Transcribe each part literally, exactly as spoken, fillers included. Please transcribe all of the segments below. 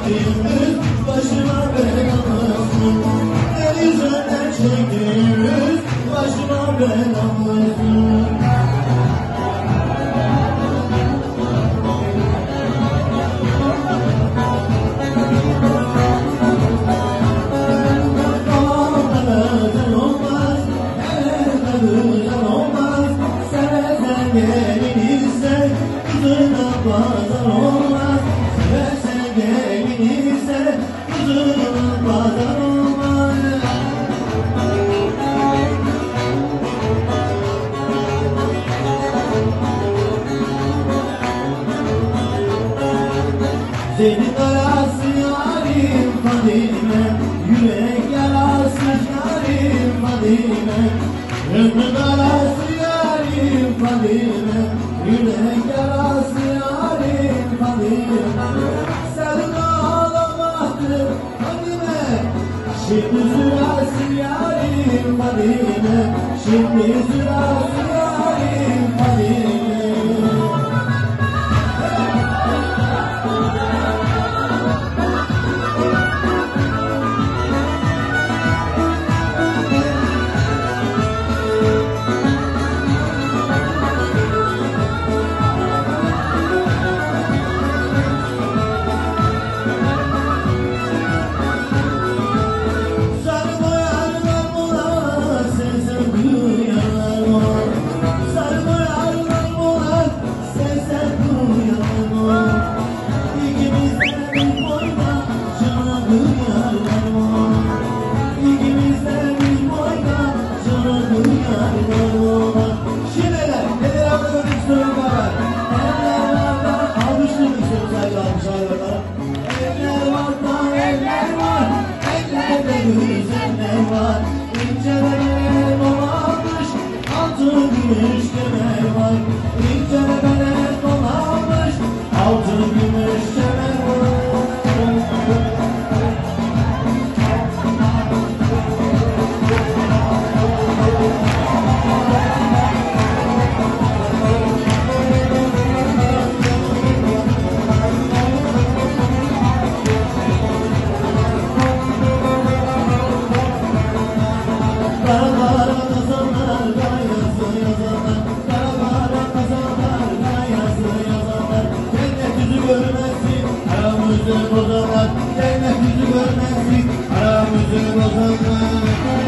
geldiğimiz başıma belamızsın. El yüzünden çektiğimiz başıma belamızsın. Gelinirse kızına pazar olmaz. Seversen gelinirse kızına pazar olmaz. Senin arası yarim Fadime, yürek yarası yarim Fadime, ömrün arası yarim Fadime, yürek yarası yarim Fadime. Sen ağlamaktır Fadime, şimdi sırası yarim Fadime, şimdi sırası yarim Fadime. Güzeller var, ince beler dolanmış, altın gümüş kemer var. İnce beler dolanmış, altın gümüş kemer var. Aramızı bozanlar, cennet yüzü görmezsin. Aramızı bozanlar.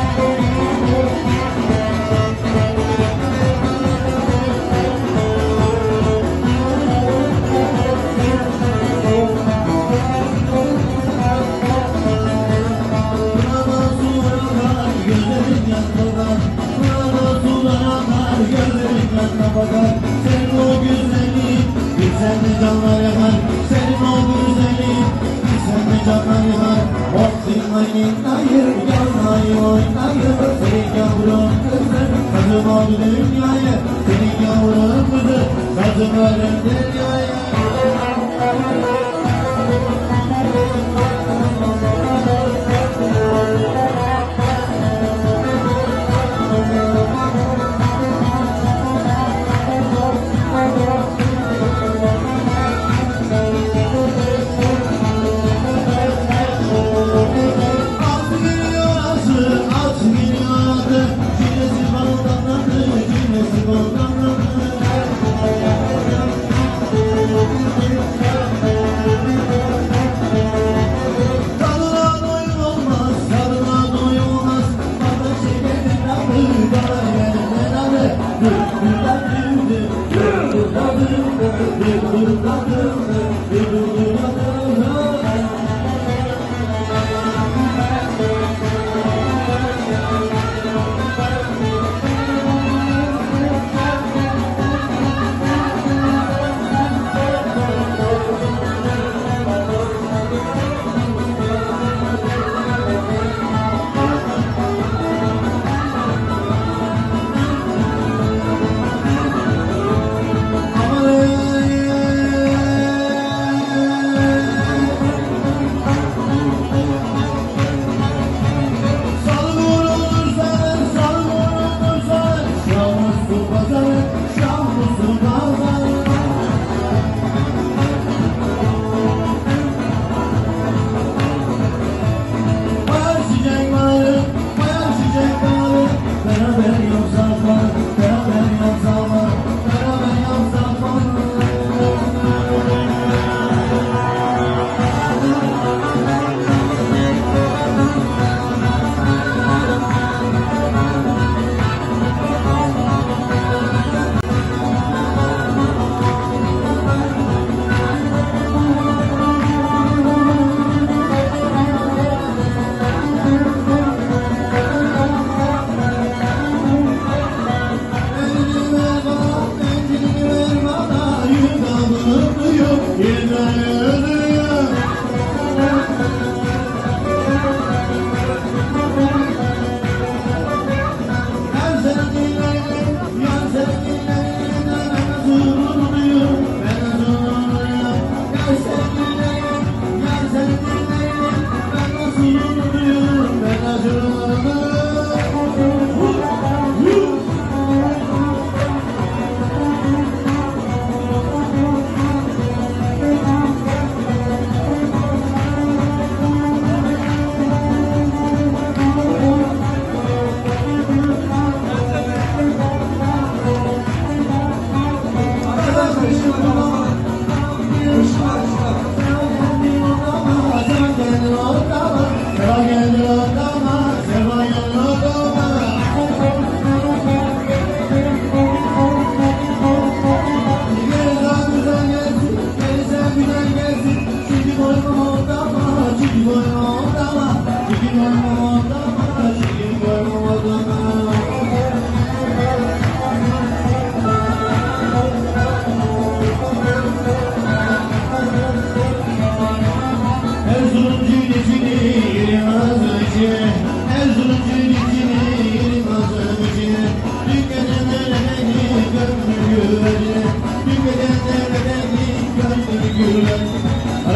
Buna sular akar, gözlerin yanına bakar. Buna sular akar, gözlerin yanına bakar. Senin o güzelliğin, bir sende canlar yakar. Senin o güzelliğin, bir sende canlar yakar. Vaktin oynayır, yanayı oynayır. Senin yavrun kızı, kızım oldu dünyaya. Senin yavrun kızı, kızım oldu dünyaya.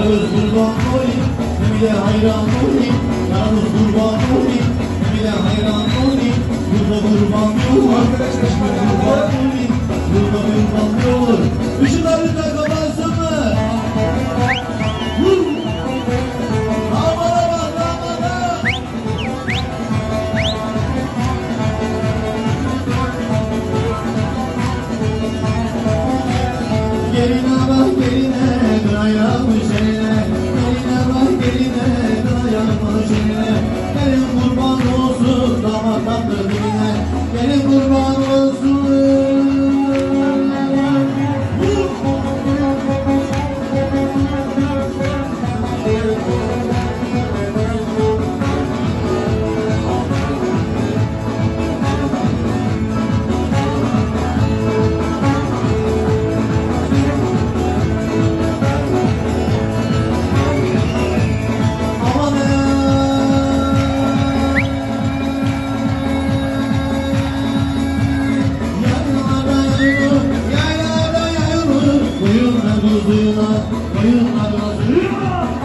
Karagöz kurban olayım, Emine hayran olayım. Karagöz kurban olayım, Emine hayran olayım. Burada kurban yok, arkadaşlar kurban olayım. Burada kurban yok. Işıklar lütfen kapansın mı? Damara bak, damara. Geline bak geline, dayanmış eline. Geline bak geline, dayanmış eline. Gelin kurban olsun, damat tatlı diline. Gelin kurban olsun. Koyunlar kuzuyla, koyunlar kuzuyla.